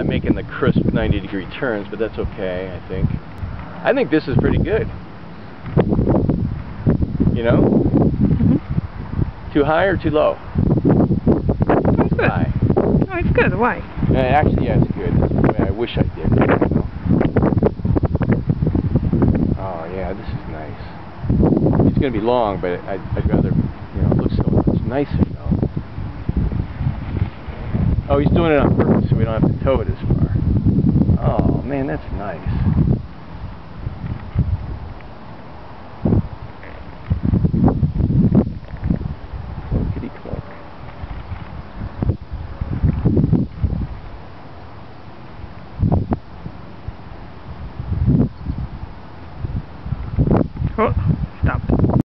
making the crisp 90-degree turns, but that's okay, I think. I think this is pretty good. You know? Mm-hmm. Too high or too low? It's good. High. Oh, it's good. Why? Actually, yeah, it's good. That's the way I wish I did. You know? Oh, yeah, this is nice. It's going to be long, but I'd rather, you know, it looks so much nicer, though. Oh, he's doing it on purpose so we don't have to tow it as far. Oh, man, that's nice.